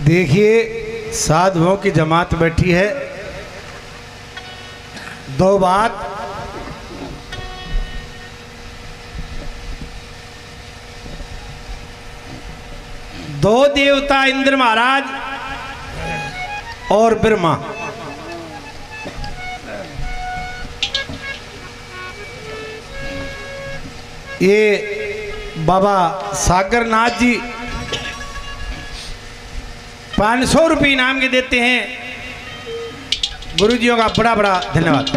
देखिए साधुओं की जमात बैठी है। दो बात, दो देवता इंद्र महाराज और ब्रह्मा, ये बाबा सागर नाथ जी 500 रुपये इनाम के देते हैं। गुरुजियों का बड़ा बड़ा धन्यवाद।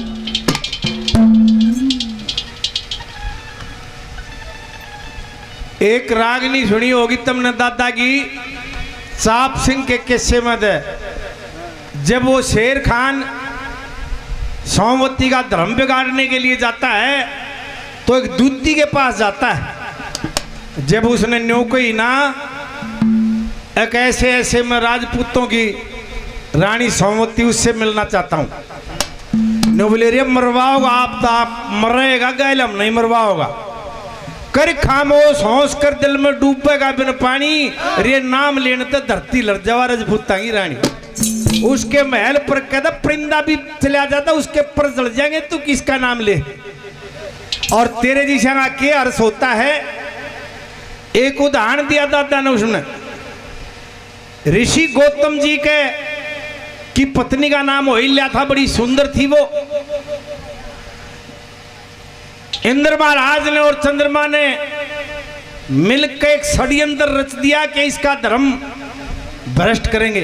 एक रागनी सुनी होगी तुमने दादा की, चाप सिंह के किस्से में है। जब वो शेर खान सोमवती का धर्म बिगाड़ने के लिए जाता है तो एक दूती के पास जाता है। जब उसने न्यू कही ना, एक ऐसे ऐसे मैं राजपूतों की रानी सोमवती, उससे मिलना चाहता हूं। न्यू बोले रे मरवाओगा आप, तो आप मरेगा, गैल हम नहीं मरवाओगा। कर खामोश होश कर, दिल में डूबेगा बिन पानी, रे नाम लेने तो धरती लड़ जावा राजपूता की रानी। उसके महल पर कहता परिंदा भी चला जाता, उसके पर जल जाएंगे, तू किसका नाम ले। और तेरे जिसा के अर्थ होता है। एक उदाहरण दिया दादा ने उसने, ऋषि गौतम जी के की पत्नी का नाम ओहिल्या था, बड़ी सुंदर थी वो। इंद्र महाराज ने और चंद्रमा ने मिलकर एक षड्यंत्र रच दिया कि इसका धर्म भ्रष्ट करेंगे।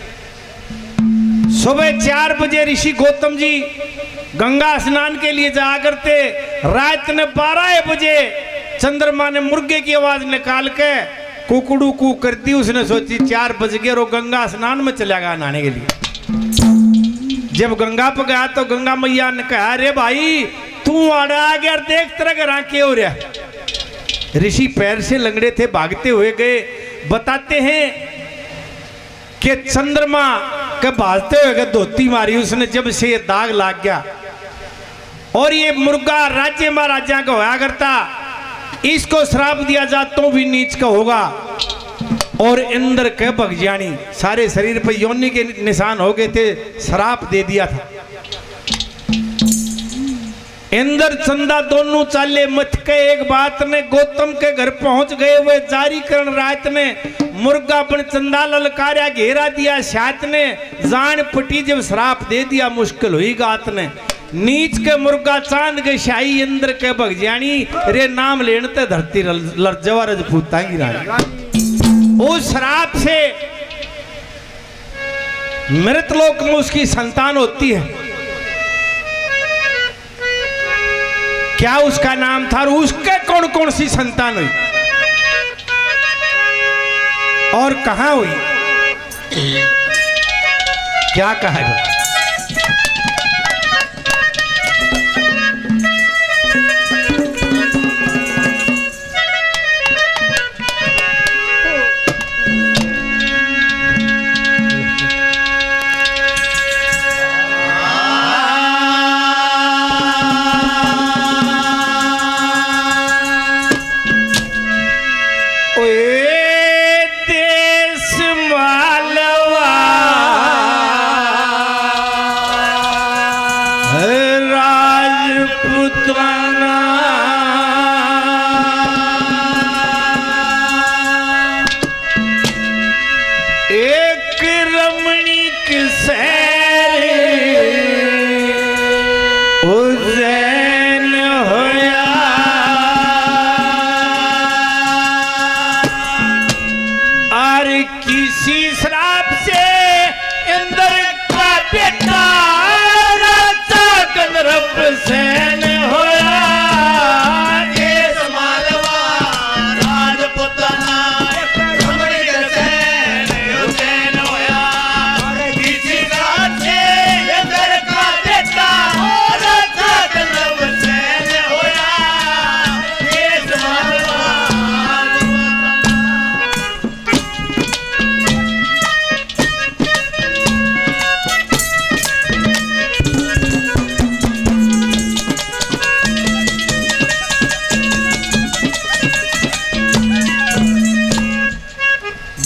सुबह 4 बजे ऋषि गौतम जी गंगा स्नान के लिए जाया करते। रात ने 12 बजे चंद्रमा ने मुर्गे की आवाज निकाल के कुकड़ू कू कर दी। उसने सोची 4 बज गए और गंगा स्नान में चला गया नहाने के लिए। जब गंगा पर गया तो गंगा मैया ने कहा, अरे भाई तू आ गया, देख तरह का के हो रहा। ऋषि पैर से लंगड़े थे, भागते हुए गए। बताते हैं कि चंद्रमा के भागते हुए धोती मारी उसने, जब से ये दाग लग गया। और ये मुर्गा राज्य महाराजा का होया करता, इसको श्राप दिया जा तो भी नीच का होगा। और इंद्र के भगजानी सारे शरीर पर योनि के निशान हो गए थे, श्राप दे दिया था। इंद्र चंदा दोनों चाले मत के एक बात ने गौतम के घर पहुंच गए। वे जारी करण रात ने मुर्गा बन चंदा ललकारिया, घेरा दिया सात ने, जान पटी जब श्राप दे दिया, मुश्किल हुई गात ने। नीच के मुर्गा चांद के शाही, इंद्र के भगजानी, रे नाम लेने ते धरती लर्जवा राजपूता की रानी। उस श्राप से मृतलोक में उसकी संतान होती है। क्या उसका नाम था और उसके कौन कौन सी संतान हुई और कहां हुई, क्या कहा गया?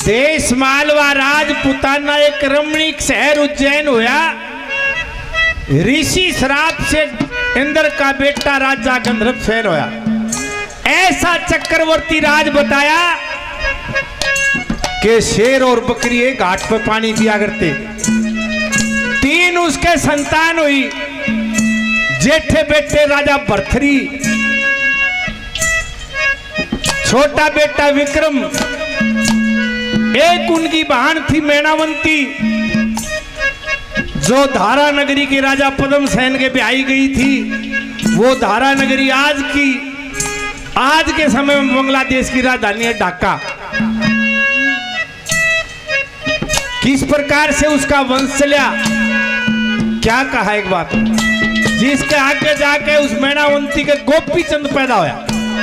देश मालवा राजपुताना एक रमणीक शहर उज्जैन होया। ऋषि श्राप से इंद्र का बेटा राजा गंधर्व शहर होया। ऐसा चक्रवर्ती राज बताया कि शेर और बकरी एक घाट पर पानी पिया करते। 3 उसके संतान हुई। जेठे बेटे राजा भरथरी, छोटा बेटा विक्रम, एक उनकी बहन थी मैनावंती जो धारा नगरी के राजा पद्म सेन के ब्याही गई थी। वो धारा नगरी आज के समय में बांग्लादेश की राजधानी है ढाका। किस प्रकार से उसका वंश चला, क्या कहा एक बात, जिसके आगे जाके उस मैनावंती के गोपी चंद पैदा होया।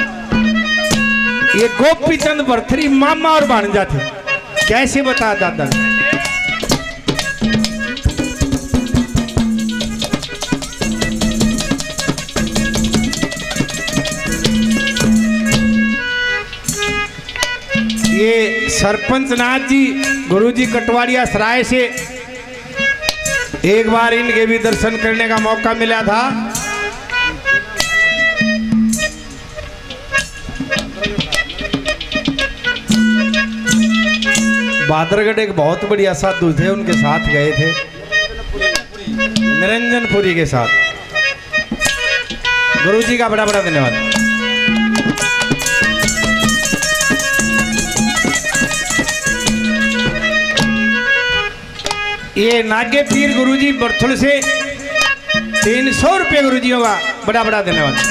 ये गोपी चंद भरथरी मामा और भांजा थे। कैसे बता दादा, ये सरपंच नाथ जी गुरुजी कटवाड़िया सराय से एक बार इनके भी दर्शन करने का मौका मिला था। बादरगढ़ एक बहुत बढ़िया साधु थे, उनके साथ गए थे निरंजनपुरी के साथ। गुरुजी का बड़ा बड़ा धन्यवाद। ये नागे पीर गुरुजी बरथुल से 300 रुपये गुरुजियों का बड़ा बड़ा धन्यवाद।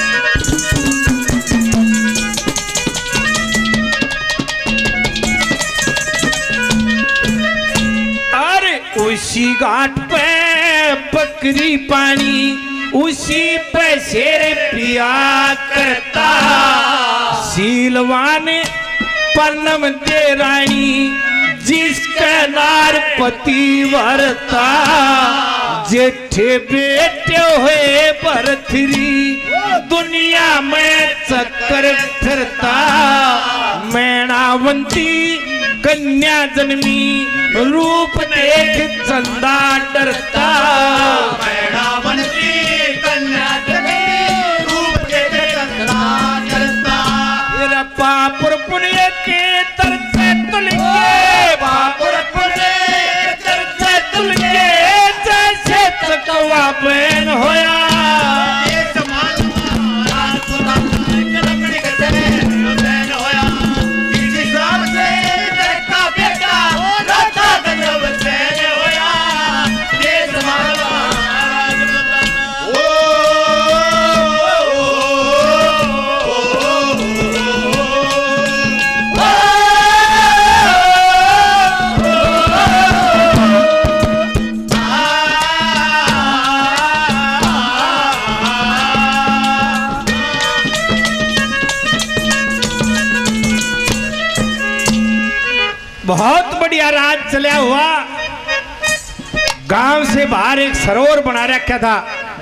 उसी घाट पे बकरी पानी, उसी पे शेर पिया करता। सीलवान परनम दे रानी, जिसका नार पति वरता। जेठे बेटे हुए भरथरी, दुनिया में चक्कर फिरता। मैनावंती कन्या जन्मी, रूप देख चंदा डरता। मैनावंती कन्या जन्मी, रूप देख चंदा डरता। तेरा पापुर पुण्य के तरसे तुल के, पापुर पुण्य के तरसे तुल के, जैसे चकवा बहन होया। बहुत बढ़िया राज चला हुआ। गांव से बाहर एक सरोवर बना रखा था।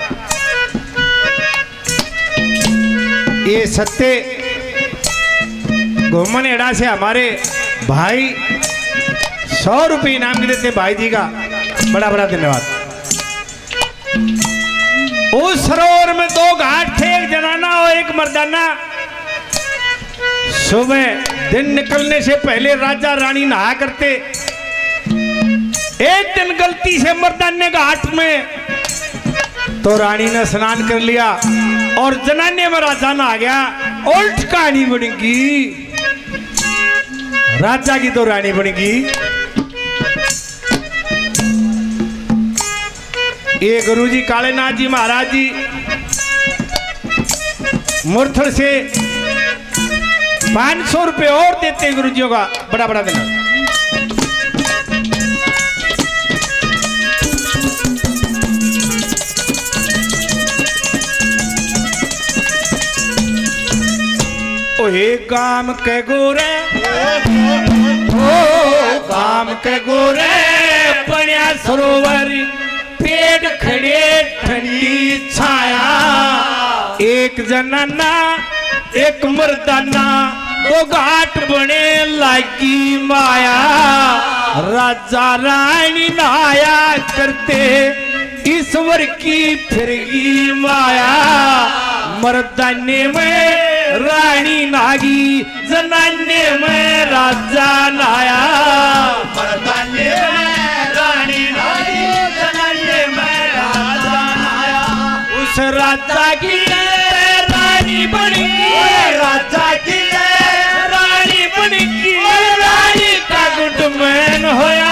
ये सत्य घुमन एड़ा से हमारे भाई 100 रुपये इनाम के देते। भाई जी का बड़ा बड़ा धन्यवाद। उस सरोवर में 2 घाट थे, एक जनाना और एक मर्दाना। सुबह दिन निकलने से पहले राजा रानी नहा करते। एक दिन गलती से मर्दाने घाट में, तो रानी ने स्नान कर लिया और जनाने में राजा नहा गया। उल्ट कहानी बनेगी, राजा की तो रानी बनेगी। ये गुरुजी कालेनाथ जी महाराज जी मुरथल से 500 रुपये और देते हैं गुरुजियों का बड़ा बड़ा धन्यवाद। ओहे काम के गोरे, ओ काम के गोरे, बढ़िया सरोवर पेड़ खड़े ठंडी छाया। एक जनाना एक मर्दाना तो घाट बने लागी माया, राजा रानी नहाया करते ईश्वर की फिरगी माया। मर्दाने में रानी नागी, जनाने में राजा नहाया। मर्दाने में रानी नागी, जनाने में राजा नहाया। उस राजा की रानी बनी, राजा की रानी बनी की रानी का गुटमैन होया।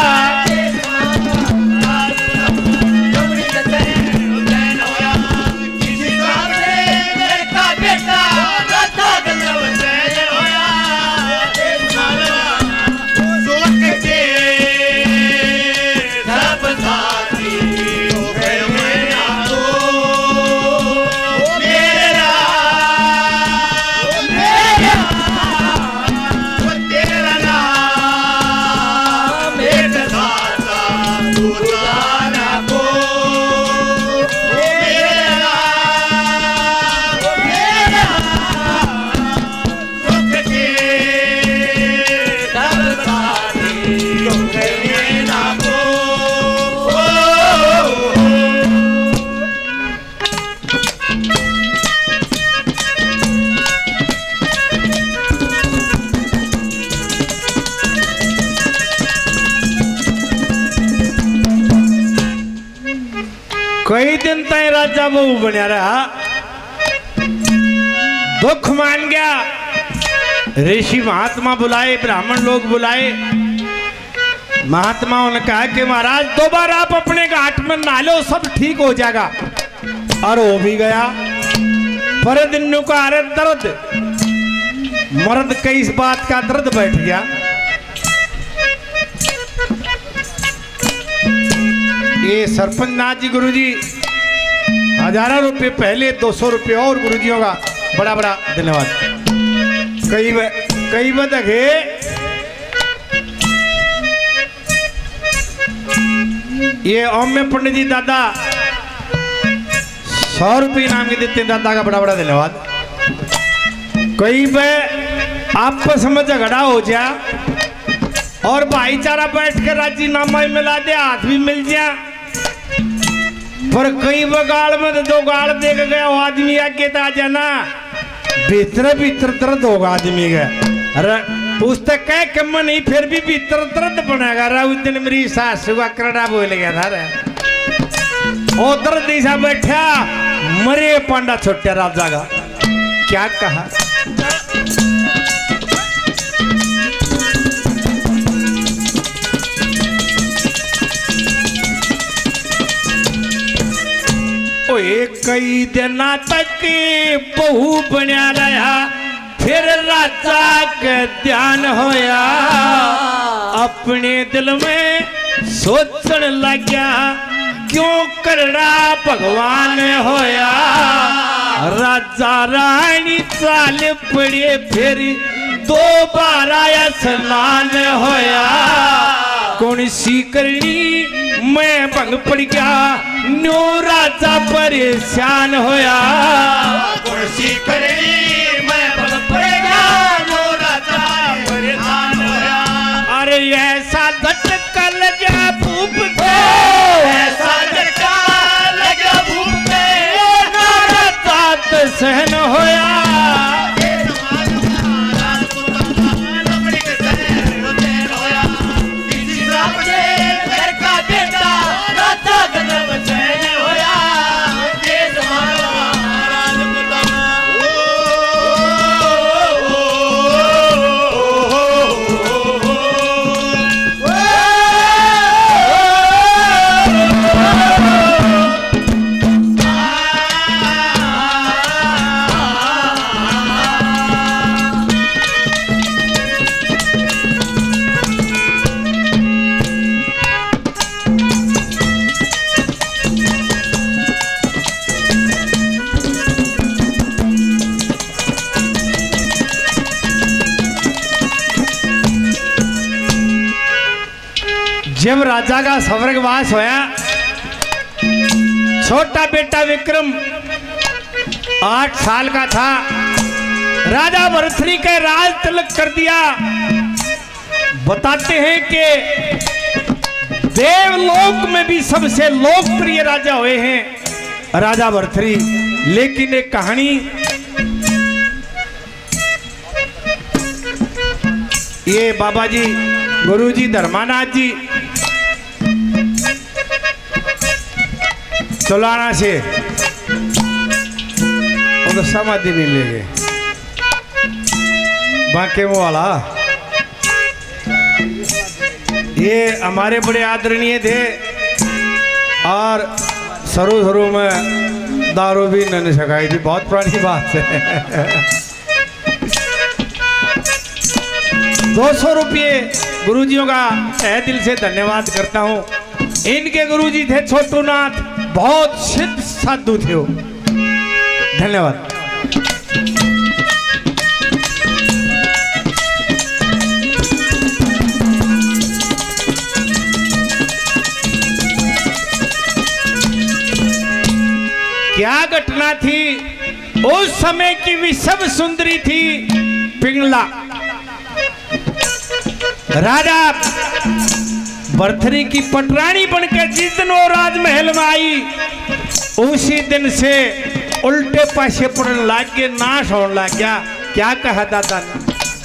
कई दिन तक राजा बहू बनया रहा, दुख मान गया। ऋषि महात्मा बुलाए, ब्राह्मण लोग बुलाए। महात्माओं ने कहा कि महाराज दोबारा आप अपने घाट में नहा लो, सब ठीक हो जाएगा। और हो भी गया। पर दिन का अरे दर्द, मर्द कई इस बात का दर्द बैठ गया। ये सरपंच नाथ जी गुरुजी हजारों रुपए पहले, 200 रुपए और गुरुजियों का बड़ा बड़ा धन्यवाद। कई बदगे ये ओम्य पंडित जी दादा 100 रुपये इनाम के देते हैं, दादा का बड़ा बड़ा धन्यवाद। कई बार आपस में झगड़ा हो जा और भाईचारा बैठ कर राजीनामा मिला दे, हाथ भी मिल जा। पर कई बगाड़ में तो दो गाड़ देख गया वो आदमी आगे तो आ जाना, भीतर भीतर दर्द होगा आदमी का। अरे पूछते कह कम नहीं, फिर भी भीतर दर्द बनेगा। उस दिन मेरी सासू का करड़ा बोल गया था रे, ओ दर्द ऐसा बैठा मरे पांडा छोटे राजा का। क्या कहा कई दिन तक बहू बनया रहा, फिर राजा का ध्यान होया। अपने दिल में सोचने लगा क्यों करड़ा भगवान होया। राजा रानी चाल पड़े, फिर दोबारा स्नान होया। कौन सी करनी मैं भंग पड़ गया, न्यू राजा परेशान होया। कौन सी करनी मैं भंग पड़ गया, न्यू राजा परेशान होया। अरे ऐसा झटका लगा भूप पे, ऐसा झटका लगा भूप पे, नारा तात सहन होया। जब राजा का स्वर्गवास होया, छोटा बेटा विक्रम 8 साल का था। राजा भरथरी का राज तिलक कर दिया। बताते हैं कि देवलोक में भी सबसे लोकप्रिय राजा हुए हैं राजा भरथरी। लेकिन एक कहानी, ये बाबा जी गुरुजी धर्मानाथ जी चौलाना से वो तो समाधि नहीं ले गए, बांके वाला ये हमारे बड़े आदरणीय थे और शुरू में दारू भी नहीं सकाई थी, बहुत पुरानी बात है। 200 रुपये गुरुजियों का तहे दिल से धन्यवाद करता हूँ। इनके गुरुजी थे छोटू नाथ, बहुत सिद्ध साधु थे वो। धन्यवाद। क्या घटना थी, उस समय की विश्व सुंदरी थी पिंगला। राजा भरथरी की पटरानी बनकर जिस दिन वो राजमहल में आई, उसी दिन से उल्टे पासे पड़ने लग गए, नाश होने लग गया। क्या कहा दादा ने?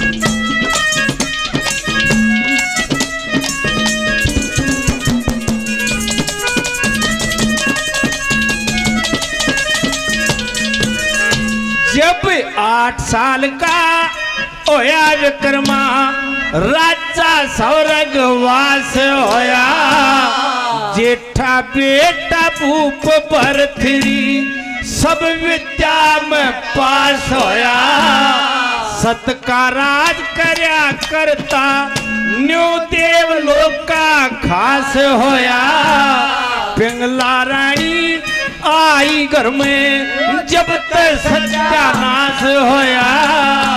जब 8 साल का होया विक्रमा, राजा स्वर्गवास होया। जेठा बेटा भूप भरथरी सब विद्या में पास होया। सत का राज करया करता न्यू देवलोक का खास होया। पिंगला रानी आई घर में जब तक सत्यानाश होया।